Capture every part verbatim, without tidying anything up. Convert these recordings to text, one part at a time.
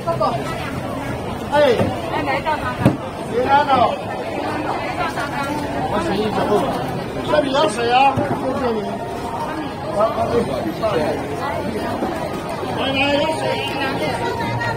哎，来来到哪个？平安哦。我洗衣服，这里有水啊，谢谢你。好，好的，来来有水。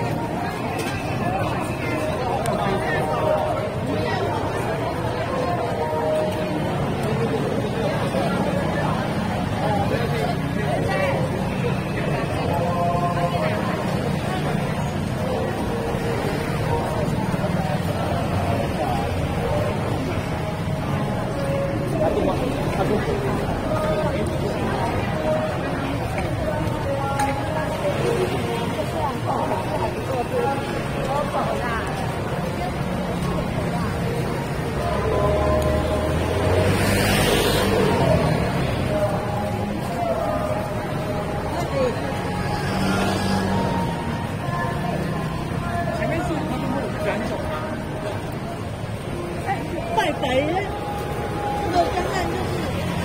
拜拜了，这个江岸就是。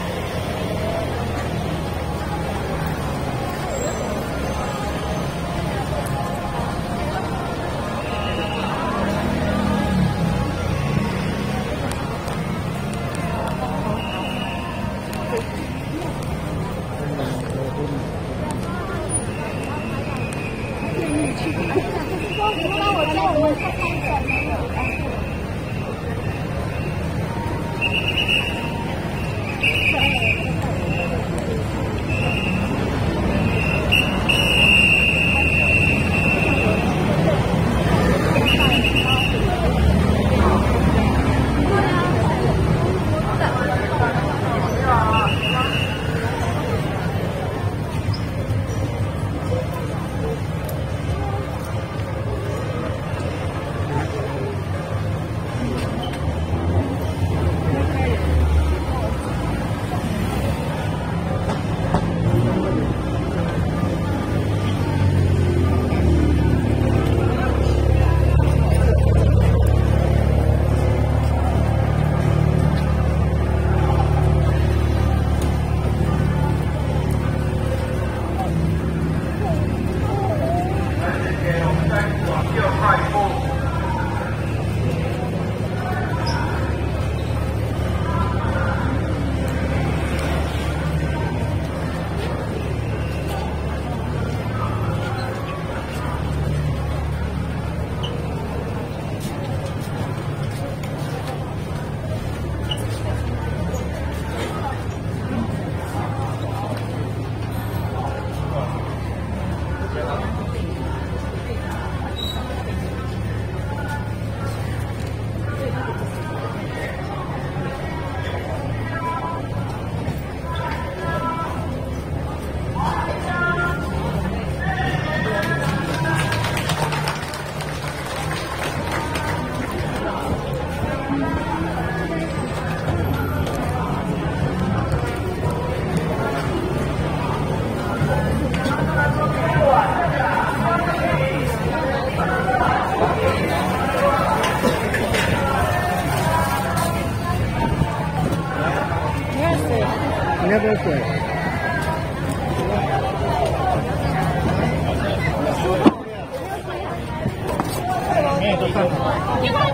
你要不要水？没有都看好。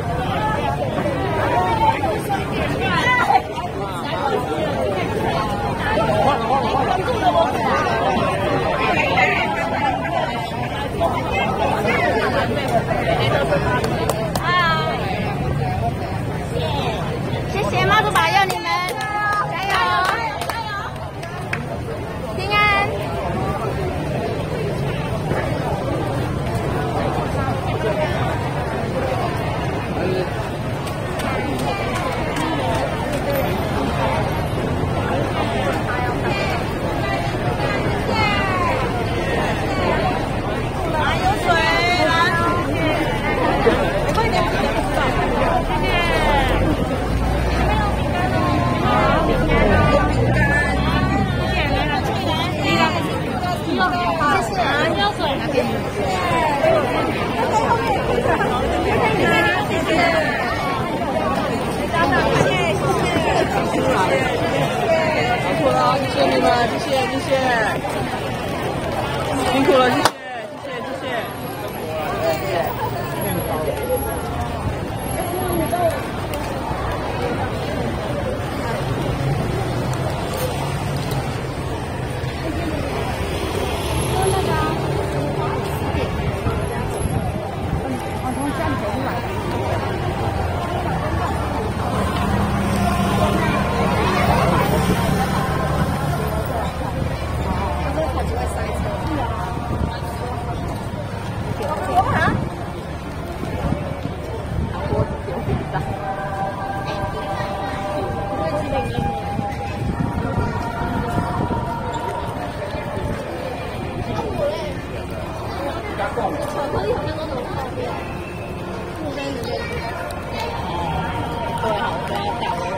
谢谢妈祖保佑你们，加油！平安。哪有水？来，快点，谢谢。 谢谢你们，谢谢谢谢，辛苦了，谢谢谢谢谢谢。 巧克力好像都能泡掉。木根里面。对，好，我要打了。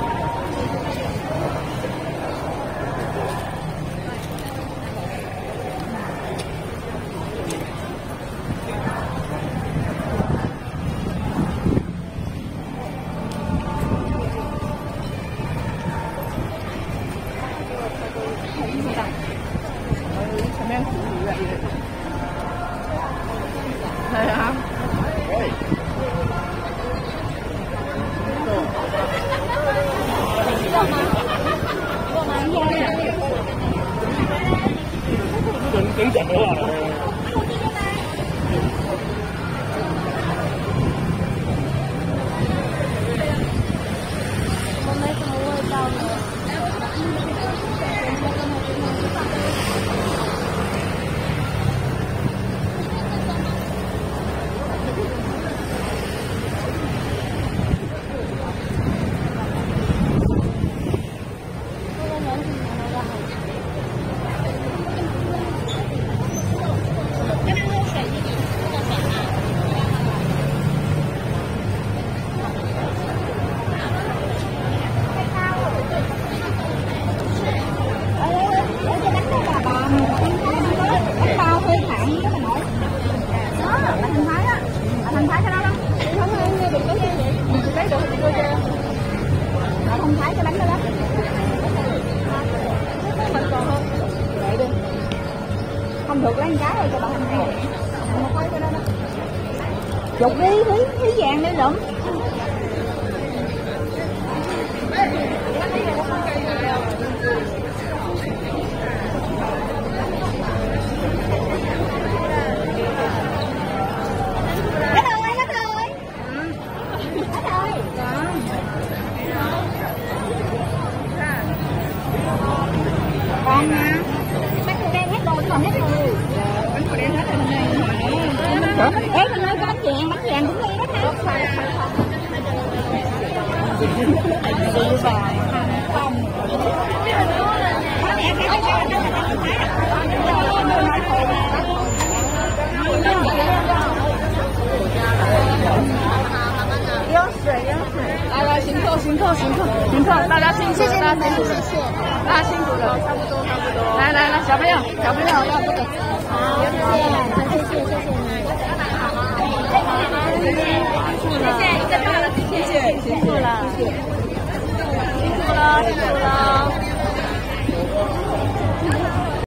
前面苦苦的，係啊。 整整整好啊！ 我没什么味道了。Không được lấy cái rồi cho bà không thấy. Một cái cái đó đó. Chụp đi, Thúy, Thúy vàng đi lụm. Hết rồi, hết rồi. Hết rồi. Còn mà bánh cua đen hết rồi, còn hết rồi. Bánh cua đen hết rồi này. Ê, mình ơi, có bánh vàng, bánh vàng cũng đi đó ha. Đi bài không. Mẹ cái cái cái有水有水，来来，辛苦辛苦辛苦辛苦，大家辛苦，大家辛苦，谢谢，大家辛苦了，差不多差不多。来来来，小朋友小朋友要这个，好，谢谢谢谢谢谢你，谢谢，谢谢，谢谢辛苦了，辛苦了，辛苦了。